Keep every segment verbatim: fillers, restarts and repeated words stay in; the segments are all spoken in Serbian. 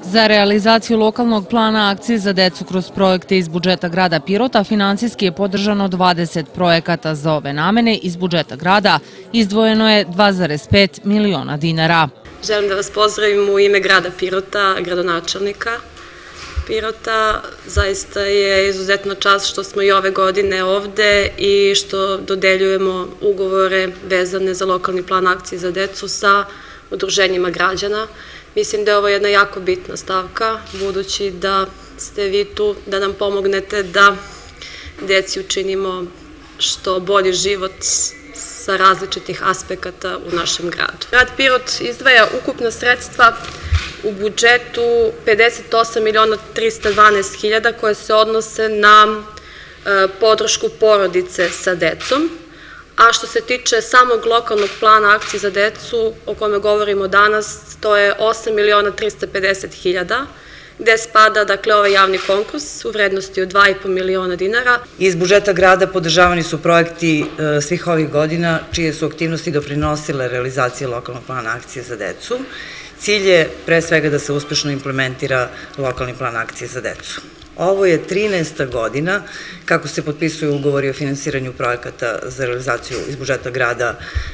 Za realizaciju lokalnog plana akcije za decu kroz projekte iz budžeta grada Pirota finansijski je podržano dvadeset projekata. Za ove namene iz budžeta grada izdvojeno je dva zarez pet miliona dinara. Želim da vas pozdravim u ime grada Pirota, gradonačelnika Pirota. Zaista je izuzetna čast što smo i ove godine ovde i što dodeljujemo ugovore vezane za lokalni plan akcije za decu sa udruženjima građana. Mislim da je ovo jedna jako bitna stavka, budući da ste vi tu da nam pomognete da deci učinimo što bolji život sa različitih aspekata u našem gradu. Grad Pirot izdvaja ukupna sredstva u budžetu pedeset osam miliona trista dvanaest hiljada koje se odnose na podršku porodice sa decom. A što se tiče samog lokalnog plana akcije za decu, o kome govorimo danas, to je osam miliona trista pedeset hiljada, gde spada dakle ovaj javni konkurs u vrednosti od dva i po miliona dinara. Iz budžeta grada podržavani su projekti svih ovih godina čije su aktivnosti doprinosile realizaciji lokalnog plana akcije za decu. Cilj je pre svega da se uspešno implementira lokalni plan akcije za decu. Ovo je trinaesta godina kako se potpisuju ugovori o finansiranju projekata za realizaciju iz budžeta grada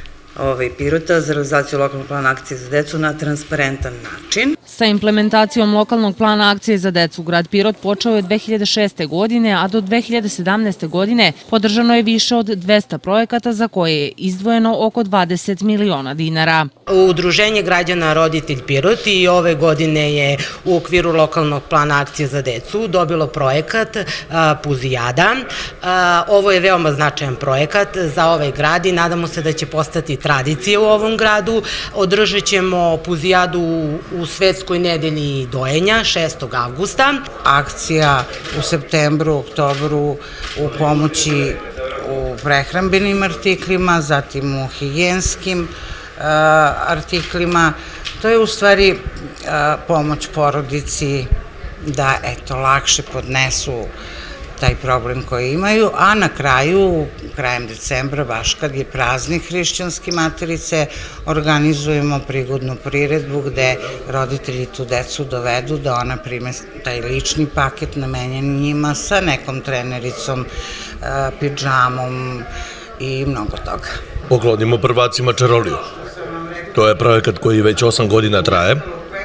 Pirota, za realizaciju lokalnog plana akcije za decu na transparentan način. Sa implementacijom lokalnog plana akcije za decu grad Pirot počeo je dve hiljade šeste. godine, a do dve hiljade sedamnaeste. godine podržano je više od dvesta projekata za koje je izdvojeno oko dvadeset miliona dinara. Udruženje građana Roditelj Pirot i ove godine je u okviru lokalnog plana akcije za decu dobilo projekat Puzijada. Ovo je veoma značajan projekat za ovaj grad i nadamo se da će postati tradicije u ovom gradu. Održat ćemo Puzijadu u Svetskoj nedelji dojenja šestog avgusta. Akcija u septembru, oktobru u pomoći u prehrambenim artiklima, zatim u higijenskim artiklima. To je u stvari pomoć porodici da eto lakše podnesu taj problem koji imaju, a na kraju, krajem decembra, baš kad je praznik Hrišćanske materice, organizujemo prigodnu priredbu gde roditelji tu decu dovedu da ona prime taj lični paket namenjen njima sa nekom trenericom, pidžamom i mnogo toga. Poklonimo prvacima čaroliju. To je projekat koji već osam godina traje.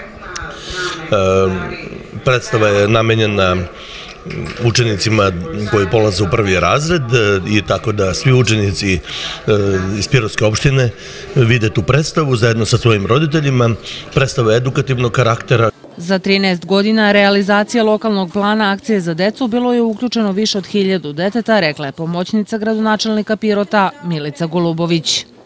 Predstava je namenjena učenicima koji polaze u prvi razred i tako da svi učenici iz Pirotske opštine vide tu predstavu zajedno sa svojim roditeljima. Predstava je edukativnog karaktera. Za trinaest godina realizacije lokalnog plana akcije za decu bilo je uključeno više od hiljadu deteta, rekla je pomoćnica gradonačelnika Pirota Milica Golubović.